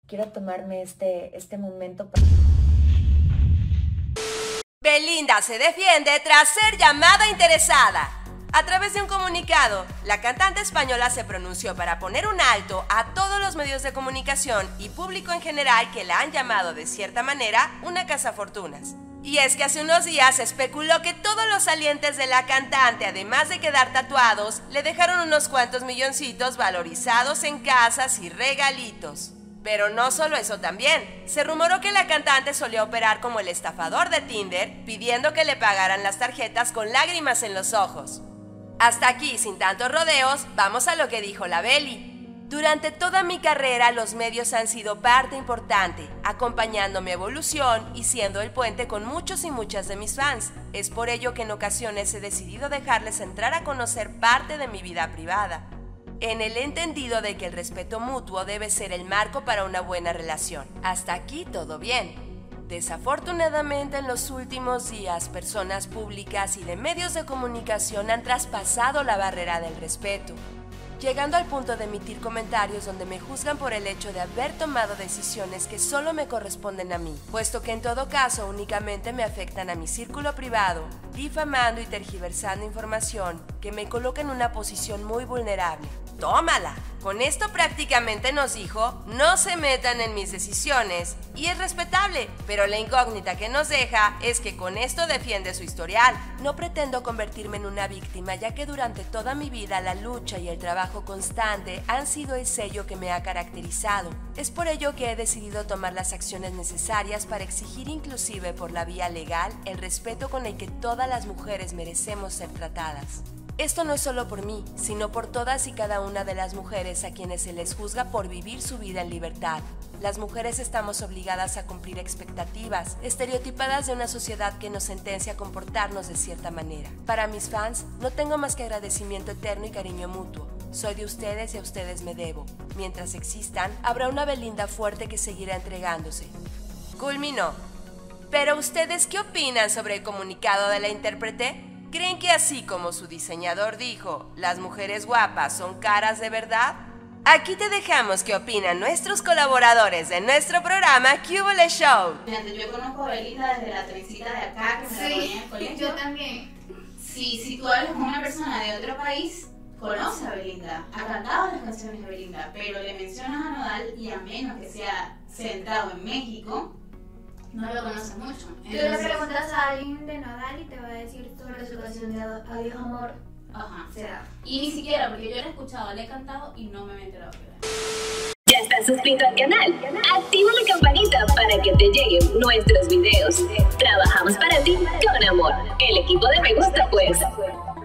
quiero tomarme este momento para... Belinda se defiende tras ser llamada interesada. A través de un comunicado, la cantante española se pronunció para poner un alto a todos los medios de comunicación y público en general que la han llamado de cierta manera una cazafortunas. Y es que hace unos días se especuló que todos los salientes de la cantante, además de quedar tatuados, le dejaron unos cuantos milloncitos valorizados en casas y regalitos. Pero no solo eso también, se rumoró que la cantante solía operar como el estafador de Tinder, pidiendo que le pagaran las tarjetas con lágrimas en los ojos. Hasta aquí, sin tantos rodeos, vamos a lo que dijo la Beli. Durante toda mi carrera, los medios han sido parte importante, acompañando mi evolución y siendo el puente con muchos y muchas de mis fans. Es por ello que en ocasiones he decidido dejarles entrar a conocer parte de mi vida privada, en el entendido de que el respeto mutuo debe ser el marco para una buena relación. Hasta aquí todo bien. Desafortunadamente, en los últimos días, personas públicas y de medios de comunicación han traspasado la barrera del respeto, llegando al punto de emitir comentarios donde me juzgan por el hecho de haber tomado decisiones que solo me corresponden a mí, puesto que en todo caso únicamente me afectan a mi círculo privado, difamando y tergiversando información que me coloca en una posición muy vulnerable. ¡Tómala! Con esto prácticamente nos dijo, no se metan en mis decisiones, y es respetable, pero la incógnita que nos deja es que con esto defiende su historial. No pretendo convertirme en una víctima, ya que durante toda mi vida la lucha y el trabajo constante han sido el sello que me ha caracterizado. Es por ello que he decidido tomar las acciones necesarias para exigir inclusive por la vía legal el respeto con el que todas las mujeres merecemos ser tratadas. Esto no es solo por mí, sino por todas y cada una de las mujeres a quienes se les juzga por vivir su vida en libertad. Las mujeres estamos obligadas a cumplir expectativas, estereotipadas de una sociedad que nos sentencia a comportarnos de cierta manera. Para mis fans, no tengo más que agradecimiento eterno y cariño mutuo. Soy de ustedes y a ustedes me debo. Mientras existan, habrá una Belinda fuerte que seguirá entregándose. Culminó. Pero ¿ustedes qué opinan sobre el comunicado de la intérprete? ¿Creen que así como su diseñador dijo, las mujeres guapas son caras de verdad? Aquí te dejamos qué opinan nuestros colaboradores de nuestro programa Cubole Show. Yo conozco a Belinda desde la trencita de acá, que me la ponía en el colegio. Yo también. Si tú hablas con una persona de otro país, conoce a Belinda, ha cantado las canciones de Belinda, pero le mencionas a Nodal y a menos que sea centrado en México, no lo conoces mucho. Tú le preguntas a alguien de Nodal y te va a decir sobre su canción de Adiós Amor. Ajá. O sea, Y ni siquiera, porque yo la he escuchado, la he cantado y no me he enterado que era. ¿Ya estás suscrito al canal? Activa la campanita para que te lleguen nuestros videos. Trabajamos para ti con amor. El equipo de Me Gusta Pues.